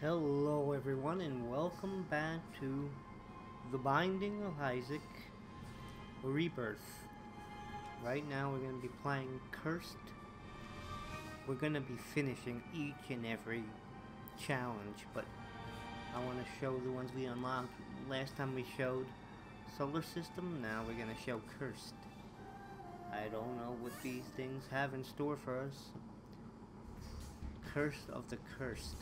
Hello everyone and welcome back to The Binding of Isaac Rebirth. Right now we're going to be playing Cursed. We're going to be finishing each and every challenge, but I want to show the ones we unlocked. Last time we showed Solar System, now we're going to show Cursed. I don't know what these things have in store for us. Curse of the Cursed.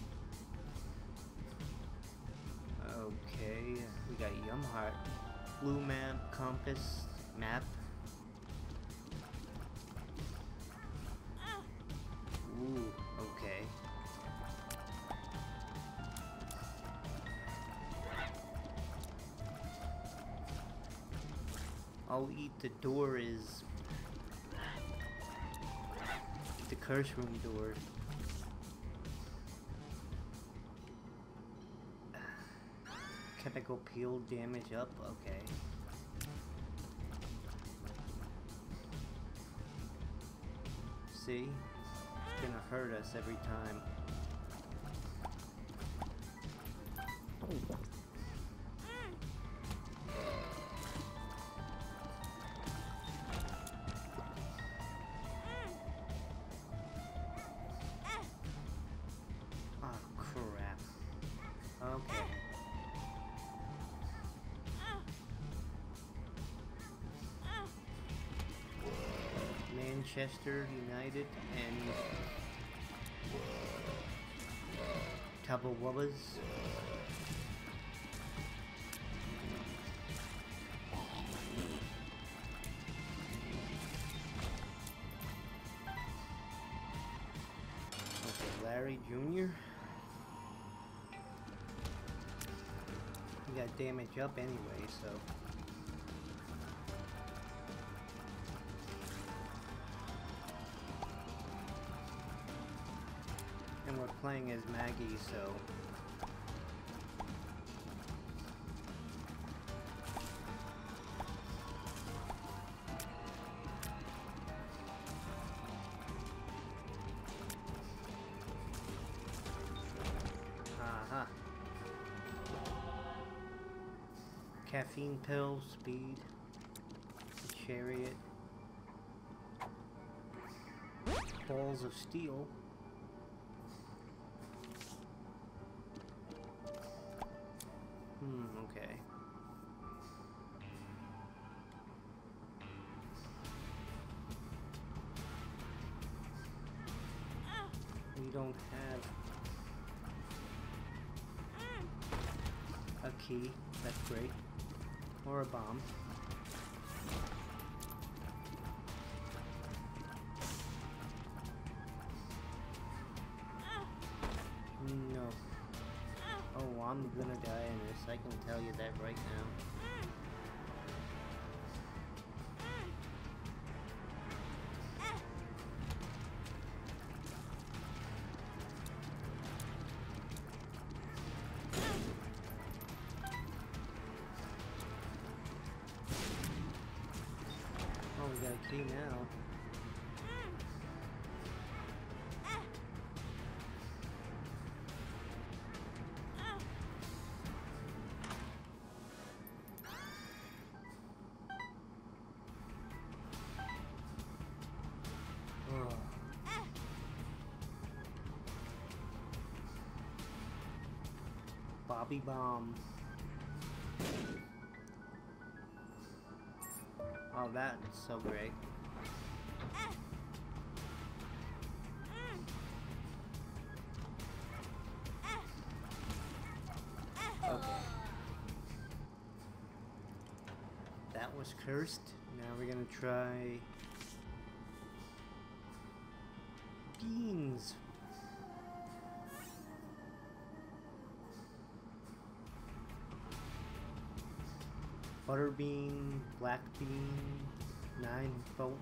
Okay, we got Yum Heart, blue map, compass, map. Ooh, okay. I'll eat the door is the curse room door. Chemical peel damage up, okay. See? It's gonna hurt us every time. Oh crap. Okay. Manchester United and Tubba Wubbas. Okay, Larry Jr. He got damage up anyway, so. And we're playing as Maggie, so caffeine pill, speed, chariot, balls of steel. Okay. We don't have a key, that's great. Or a bomb. No. Oh, I'm gonna die in this, I can tell you that right now. Oh, we got a key now. Bobby Bomb. Oh, that's so great. Okay. That was cursed. Now we're gonna try beans. Butter bean, black bean, 9 volt.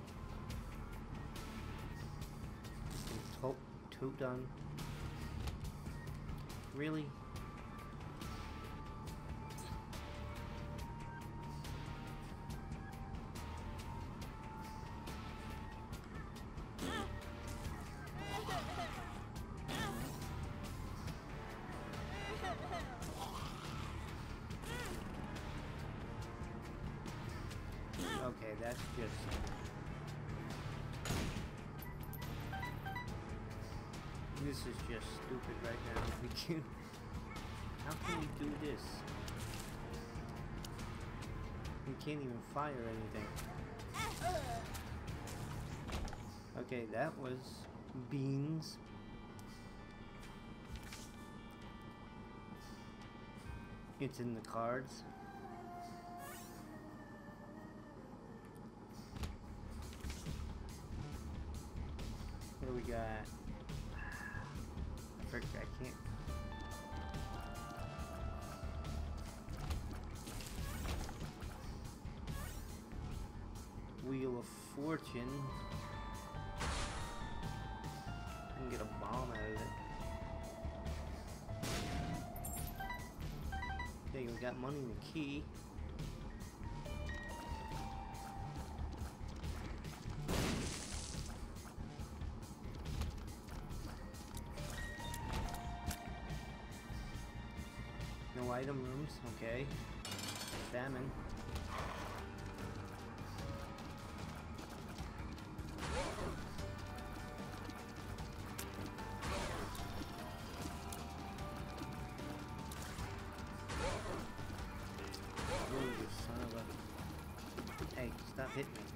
Two done. Really? that's just... This is just stupid right now. We can... How can we do this? We can't even fire anything. Okay, that was beans. It's in the cards. What do we got? I can't. Wheel of Fortune. I can get a bomb out of it. Okay, we got money in the key. No item rooms, okay. Famine. Hey, stop hitting me.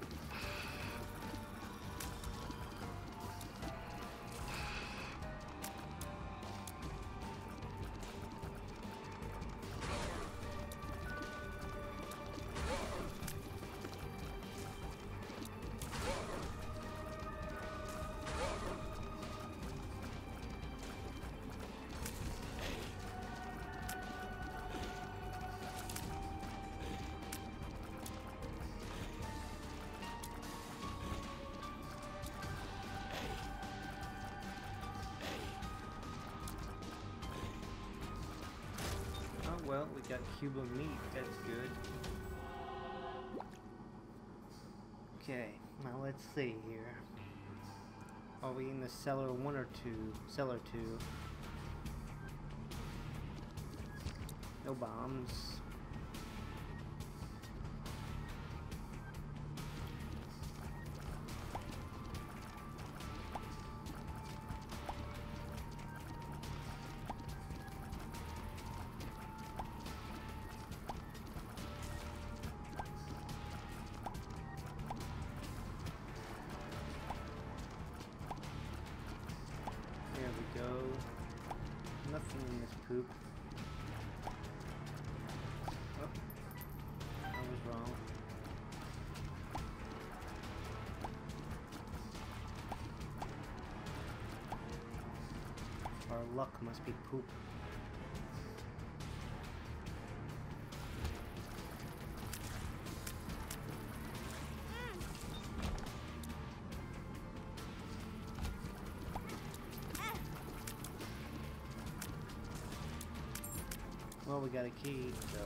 Well, we got Cuban meat, that's good. Okay, now let's see here. Are we in the cellar 1 or 2? Cellar 2. No bombs. There we go. Nothing in this poop. Oh, I was wrong. Our luck must be poop. Well, we got a key, so...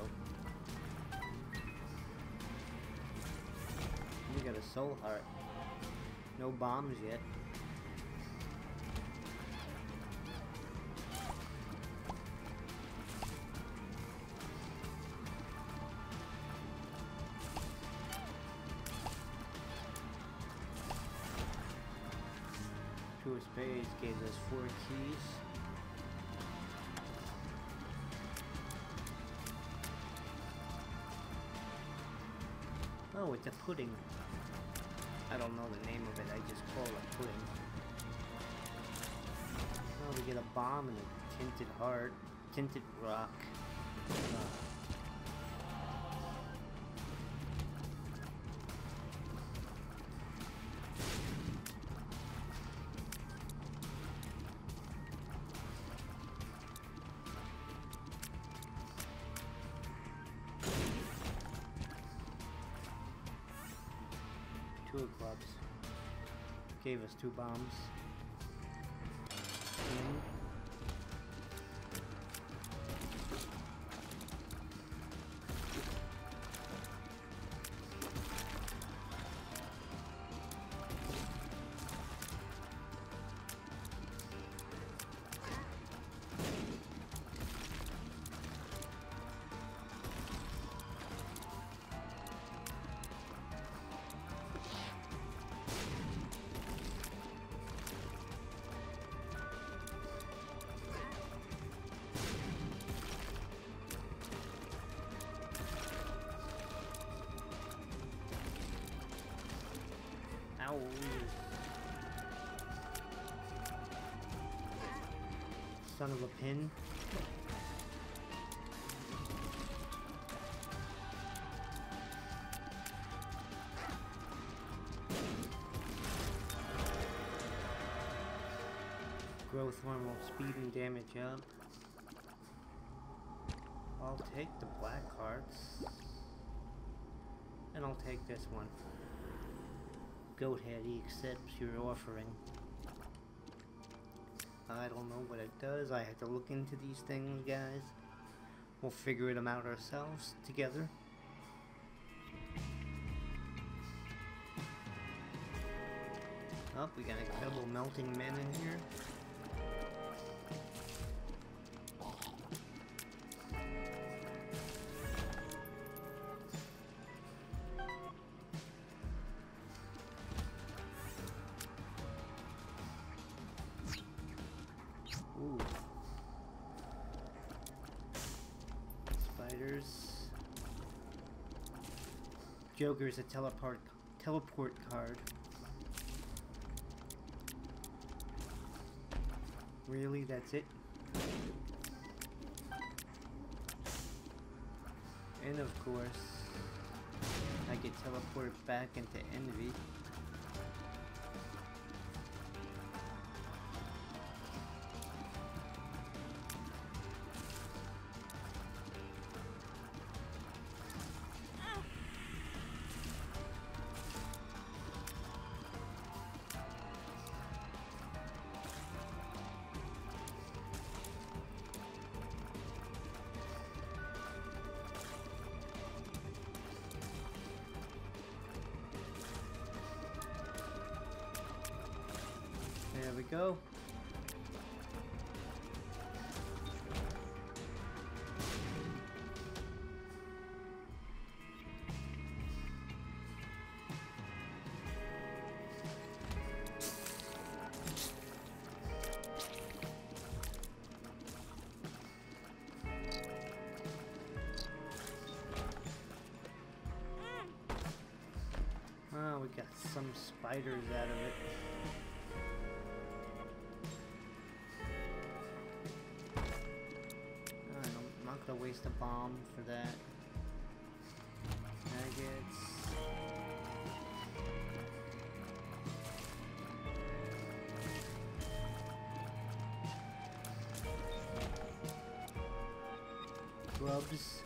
We got a soul heart. No bombs yet. Two of spades gave us 4 keys. Oh, it's a pudding. I don't know the name of it, I just call it pudding. Oh, we get a bomb and a tinted heart. Tinted rock. Two of clubs. Gave us 2 bombs. Ow. Son of a pin. Growth hormone, speed and damage up. I'll take the black hearts. And I'll take this one. Goat head, he accepts your offering. I don't know what it does. I have to look into these things, guys. We'll figure them out ourselves together. Oh, we got a couple melting men in here. Ooh. Spiders. Joker's a teleport card. Really? That's it? And of course, I get teleported back into Envy. There we go. Oh, we got some spiders out of it. I'm not gonna waste a bomb for that. Maggots. Grubs.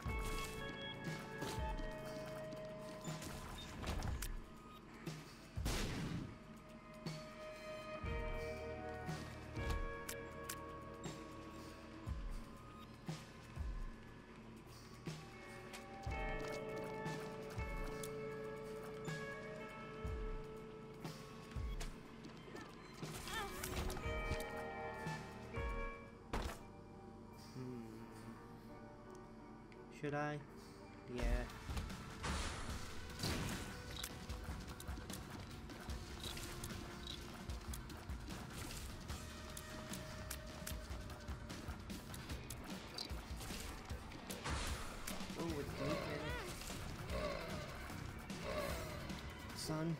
Should I? Yeah. Oh, it's deep. Son.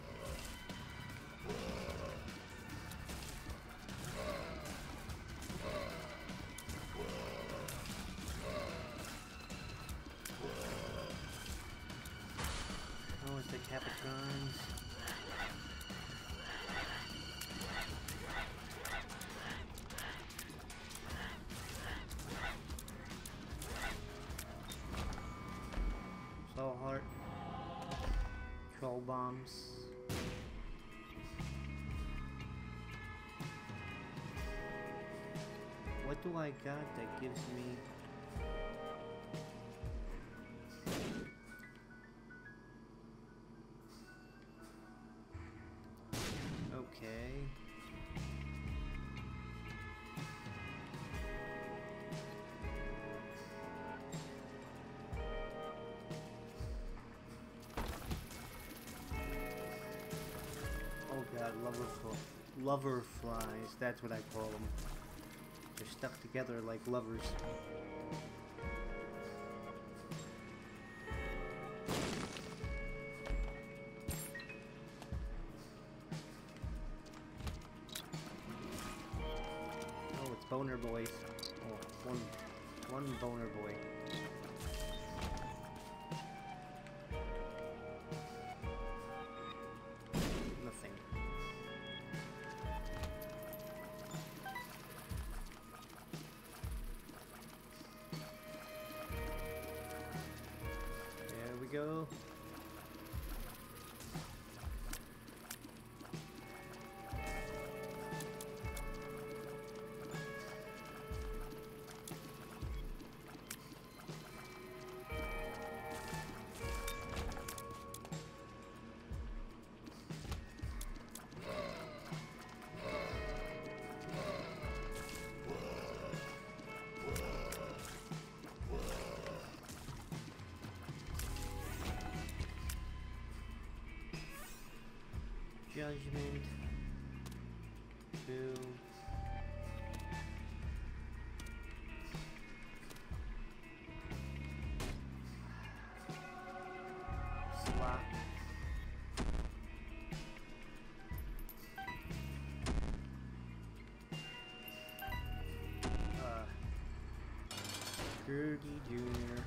Oh, it's the Caputrons. Soul Heart. Troll Bombs. What do I got that gives me... Okay. Oh god, lover flies, that's what I call them. They're stuck together like lovers. boner boys. Oh, one boner boy. Nothing. There we go. Judgment. 2. Slap. Gertie Jr.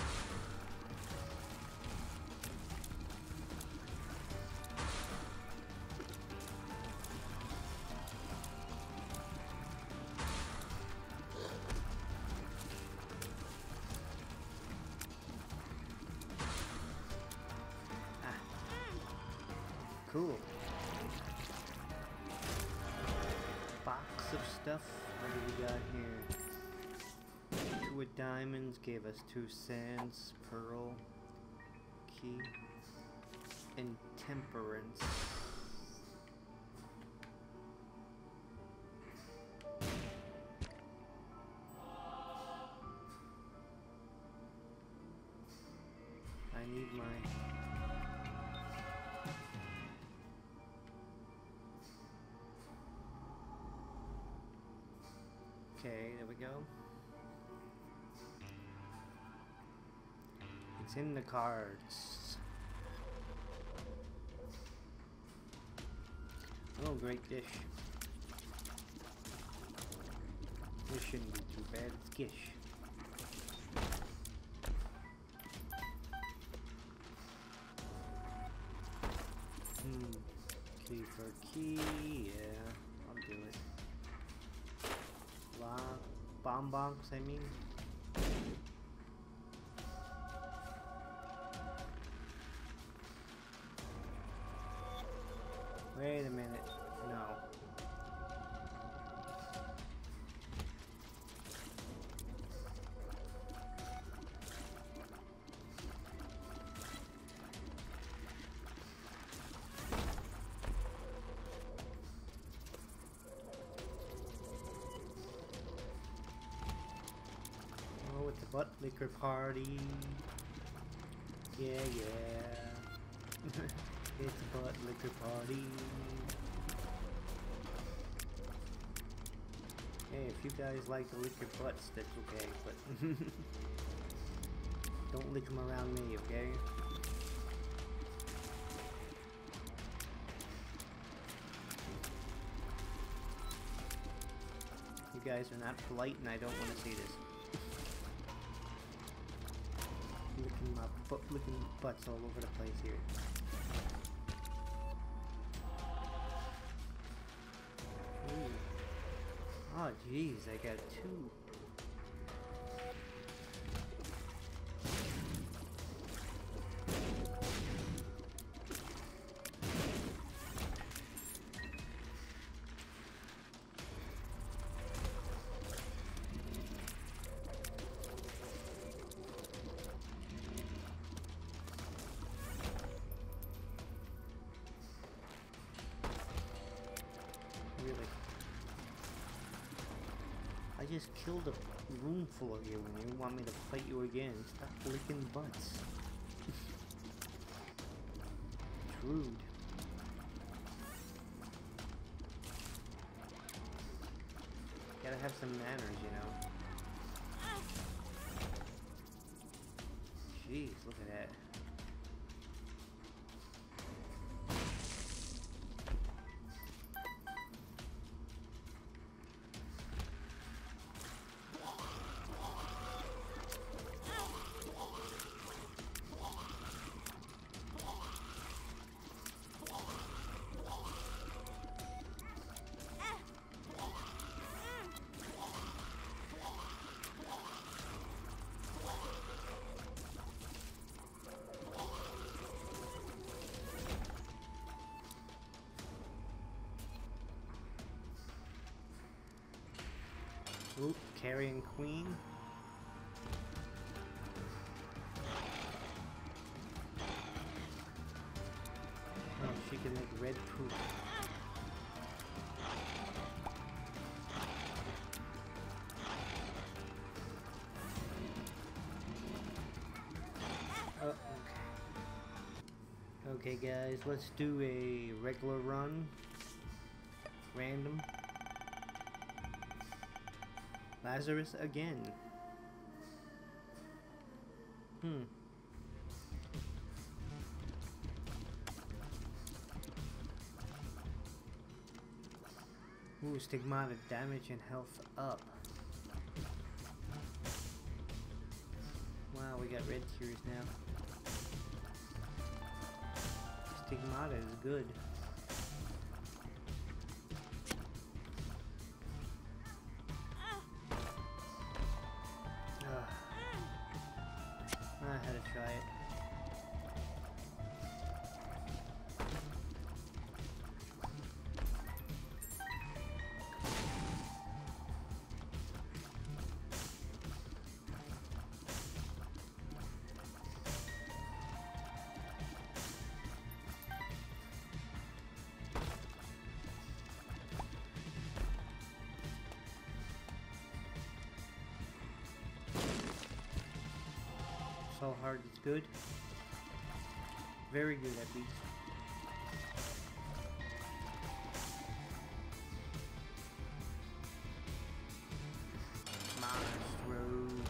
Cool. Box of stuff. What do we got here? 2 with diamonds gave us 2 sands, pearl, key, and temperance. I need my... Okay, there we go. It's in the cards. Oh, great dish. This shouldn't be too bad. It's gish. Key for key. Yeah, I'll do it. Bomb box, I mean. Wait a minute. No. With the butt liquor party. Yeah, yeah. It's a butt liquor party. Hey, if you guys like to lick your butts, that's okay, but don't lick them around me, okay? You guys are not polite and I don't want to see this. Licking butts all over the place here. Ooh. Oh jeez, I got 2. I just killed a room full of you and you want me to fight you again. Stop licking butts. It's rude. Gotta have some manners, you know. Jeez, look at that. Oop, carrying queen. Oh, she can make red poop. Oh, okay. Okay, guys, let's do a regular run. Random. Lazarus again. Ooh, stigmatic damage and health up. Wow, we got red tears now. Stigmata is good. I had to try it. So hard, it's good. Very good at least. Monstro.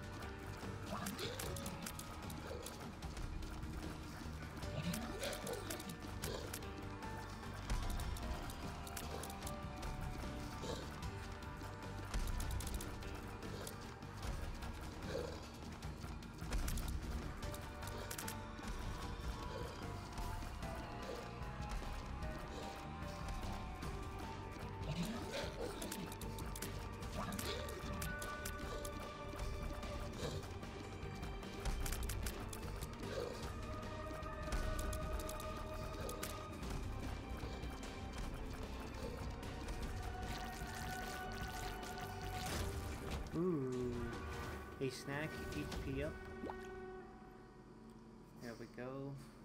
Ooh, a snack, HP up. There we go.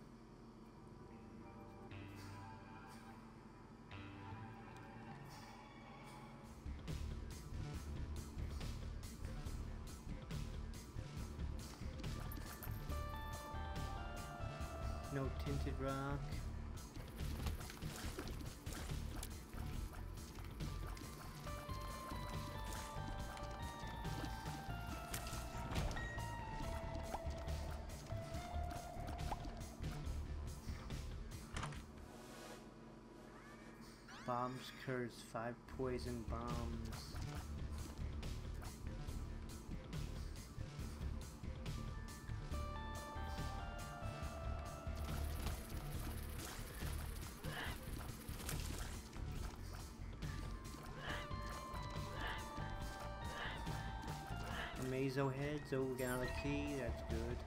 No tinted rock. Bombs curse, 5 poison bombs. Amazo heads, oh we got another key, that's good.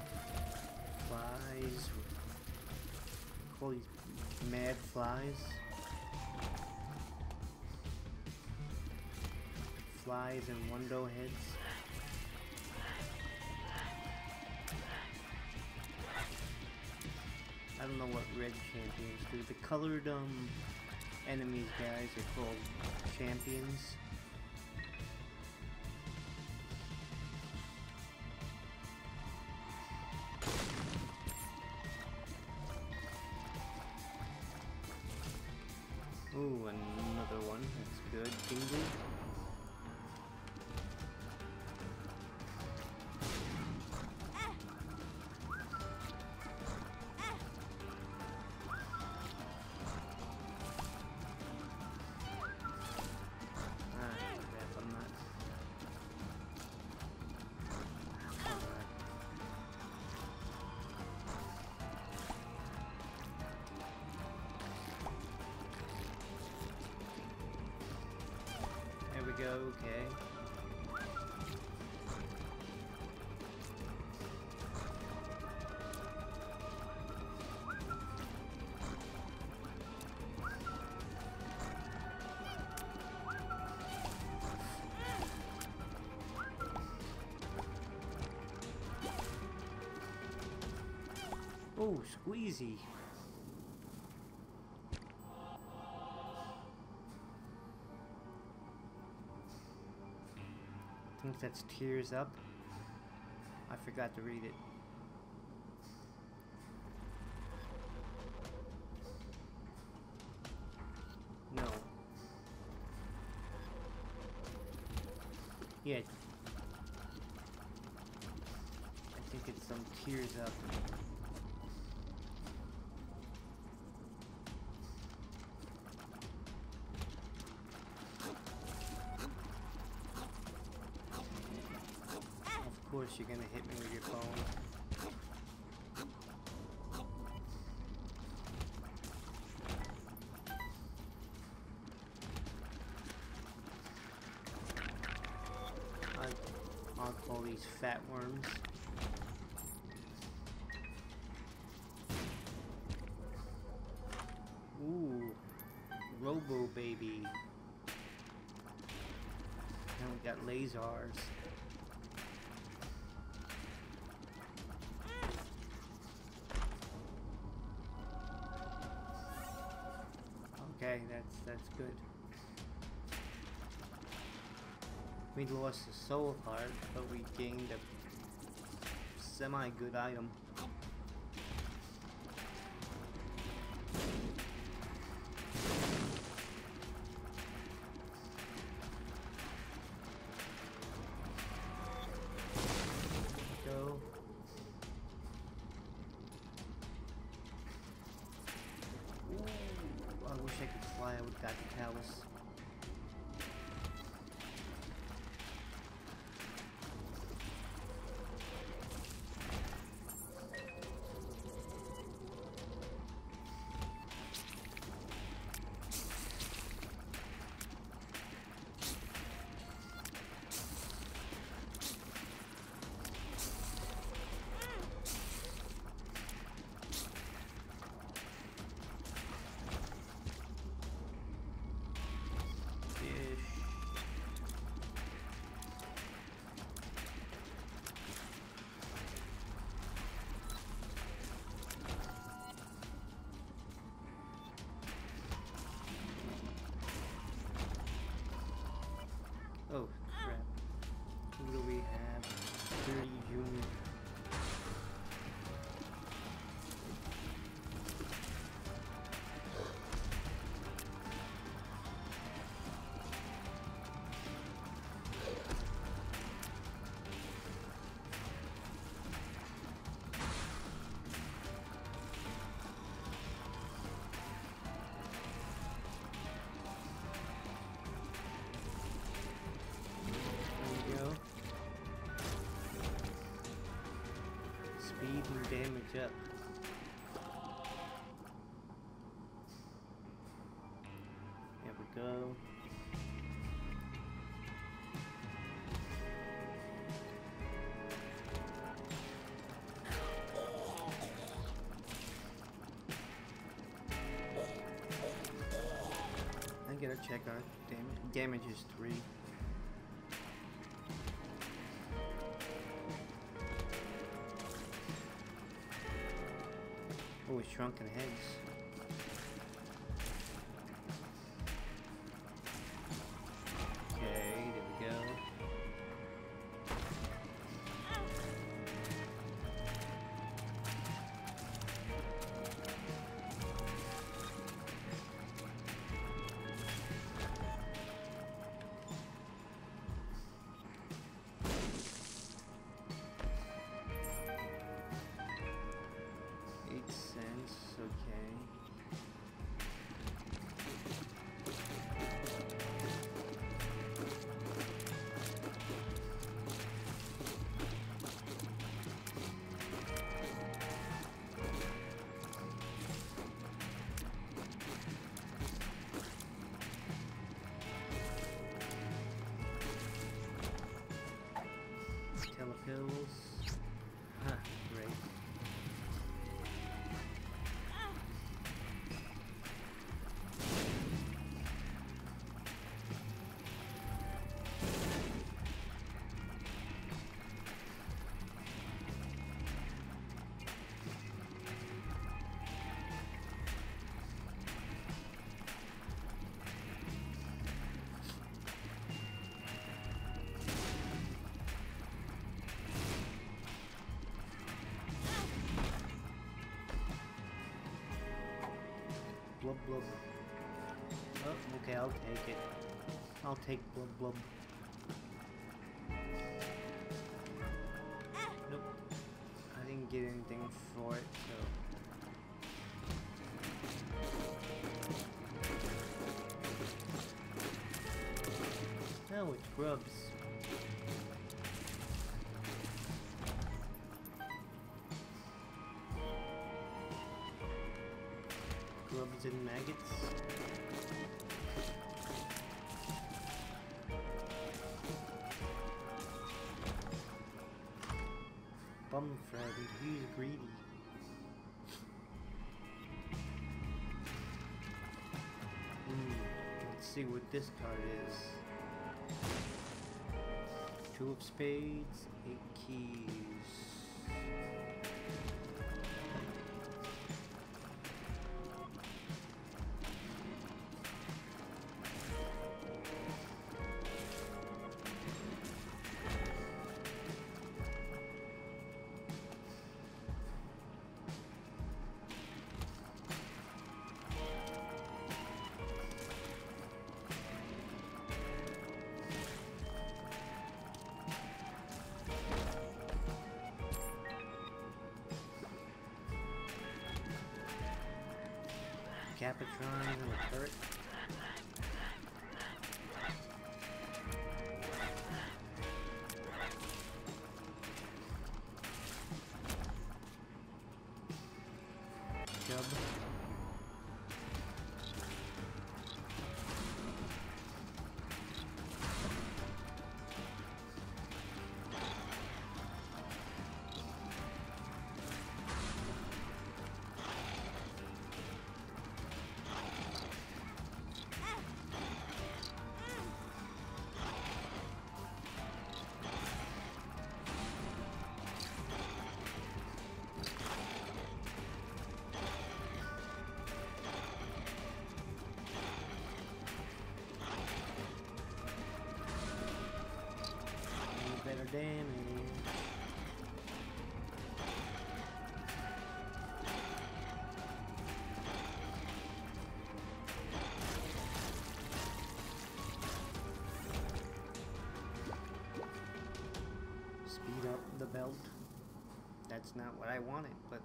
Flies. Call these mad flies. Flies and Wundo heads. I don't know what red champions do. The colored enemies, guys, are called champions. Ooh, another one. That's good. Dingle. Go, okay. Oh, squeezy. I think that's tears up. I forgot to read it. No. Yeah. I think it's some tears up. Of course you're gonna hit me with your phone. I'll call these fat worms. Ooh, Robo Baby. Now we got lasers. Okay, that's good. We lost a soul heart, but we gained a semi-good item. Go. Ooh, I wish I could fly. I would have got the callus. Oh, crap. Who do we have? 30 Junior. Speed and damage up. There we go. I gotta check our damage. Damage is 3. Oh, it's shrunken heads. Okay, there we go. $8, okay. blub blub. Oh, okay, I'll take it. I'll take blub blub. Nope. I didn't get anything for it, so. Oh, it's grubs. Grubs and maggots. Bum friend, he's greedy. Let's see what this card is. 2 of spades, 8 keys. Capitron and a turret. Jub. Better damage. Speed up the belt. That's not what I wanted, but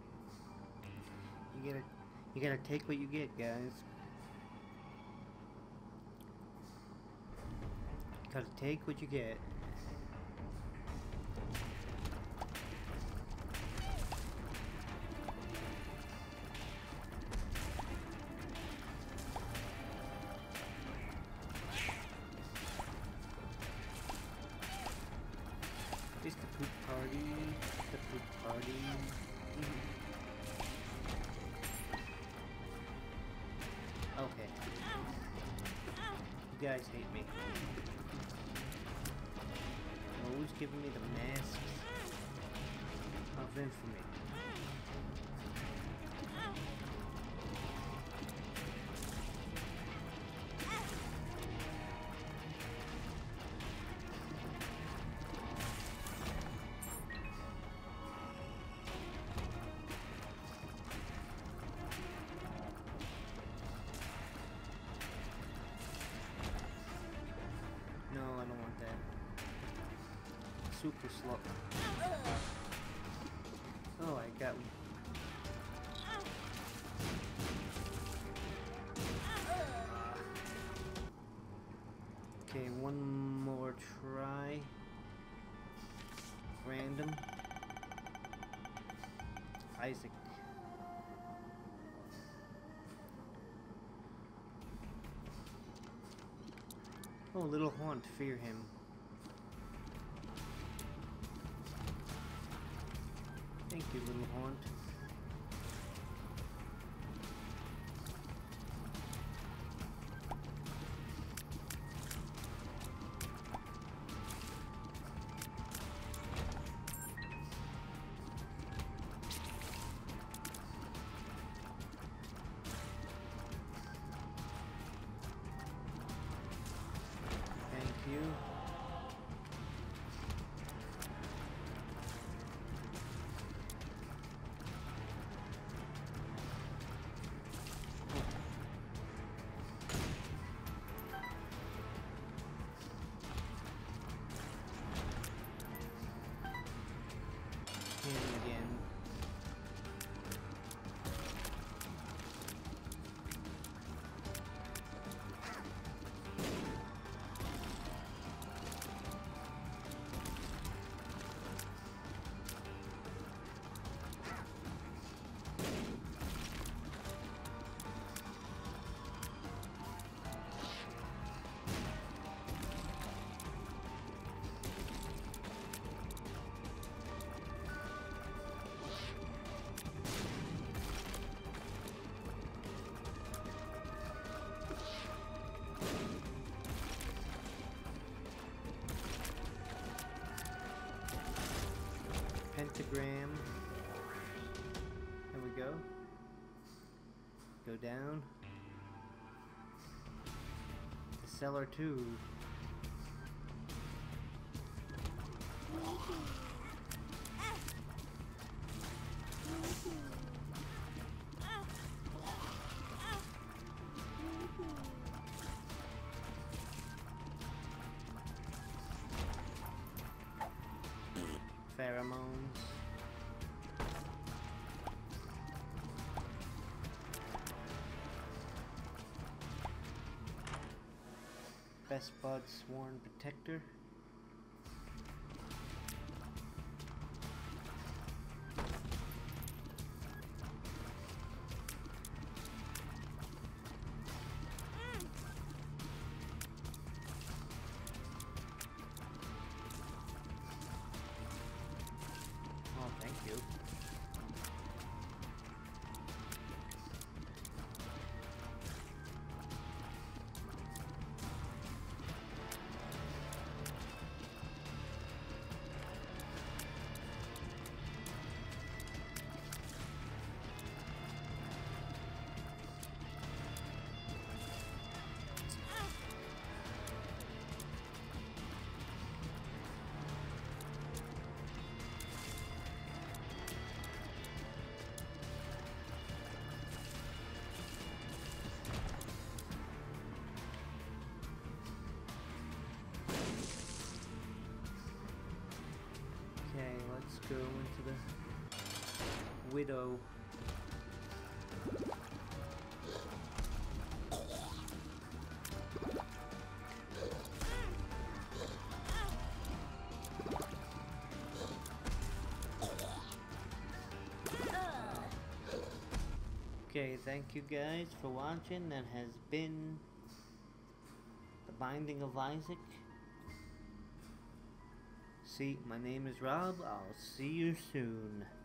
you gotta take what you get, guys. You gotta take what you get. It's the poop party. The poop party. Okay. You guys hate me. You're always giving me the masks of infamy. No, I don't want that. Super slow. Oh, I got one. Okay, one more try. Random. Isaac. Oh, little haunt, fear him. Thank you, little haunt. Thank you. pentagram. There we go. Go down. The cellar 2. Pheromones. Best Bud Sworn Protector. Oh, thank you. Okay, let's go into the Widow. Okay, thank you guys for watching. That has been The Binding of Isaac. See, my name is Rob. I'll see you soon.